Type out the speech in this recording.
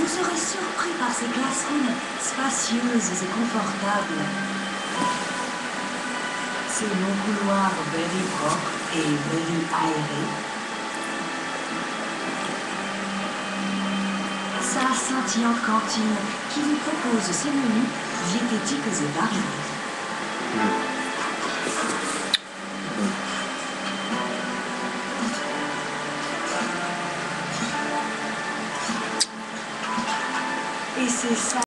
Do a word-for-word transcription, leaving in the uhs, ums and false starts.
Vous serez surpris par ces classrooms spacieuses et confortables. Ces longs couloirs very propres et very aérés. Sa scintillante cantine qui vous propose ses menus diététiques et variés. Et c'est ça.